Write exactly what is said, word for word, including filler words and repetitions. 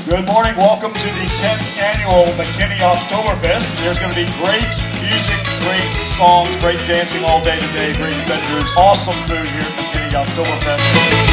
Good morning, welcome to the tenth annual McKinney Octoberfest. There's going to be great music, great songs, great dancing all day today, great vendors, awesome food here at McKinney Octoberfest.